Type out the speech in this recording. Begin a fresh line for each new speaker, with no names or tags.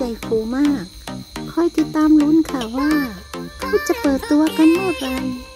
ฟูมากคอยติดตามลุ้นค่ะว่าเขาจะเปิดตัวกันเมื่อไหร่